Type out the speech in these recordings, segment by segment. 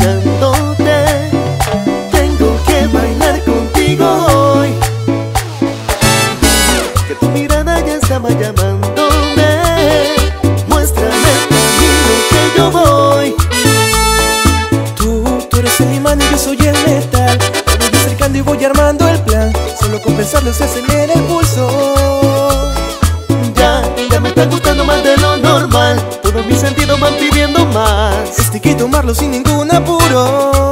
mirándote. Tengo que bailar contigo hoy, que tu mirada ya estaba llamándome. Muéstrame el camino que yo voy. Tú eres el imán y yo soy el metal. Me voy acercando y voy armando el plan. Solo con pensarlo se acelera el pulso. Ya me está gustando más de lo normal. Todos mis sentidos van pidiendo más. Este que tomarlo sin ningún apuro.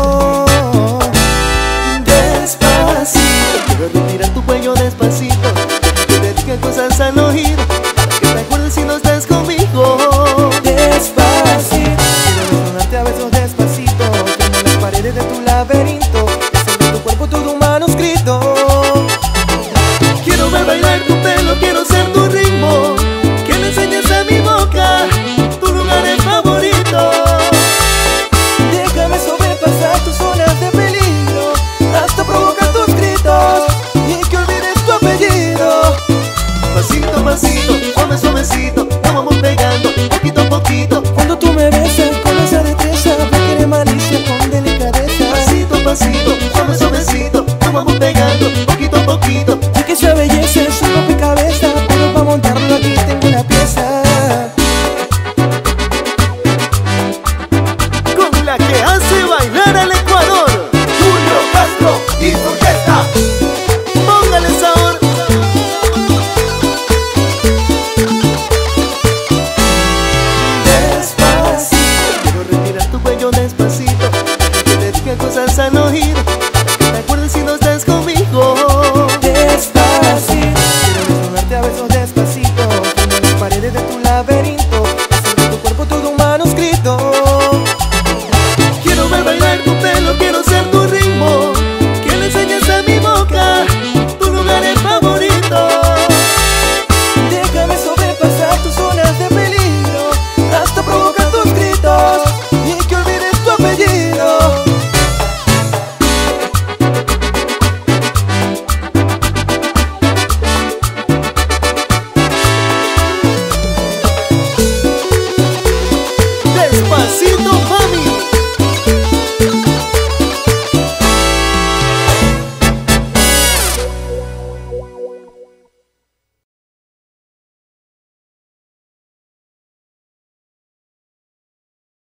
Despacito, quiero respirar tu cuello despacito, que te diga cosas al oído, para que te acuerdes si no estás conmigo. Despacito, quiero desnudarte a besos despacito. Como las paredes de tu laberinto, hacer de tu cuerpo todo un manuscrito. Quiero ver bailar tu pelo, quiero ser tu ritmo, que le enseñes a mi boca tu lugar es favorito. Déjame sobrepasar tus zonas de peligro, hasta provocar tus gritos y que olvides tu apellido. Pasito a pasito, suave suavecito, nos vamos pegando poquito a poquito. Cuando tú me besas con esa destreza, requiere malicia con delicadeza. Pasito a pasito, suave suavecito, nos vamos pegando poquito a poquito. Sé que esa belleza es un rompecabezas, pero para montarlo aquí tengo una pieza. Con la que hace bailar al Ecuador, Julio Castro y su orquesta. Póngale sabor. Despacito, quiero respirar tu cuello despacito,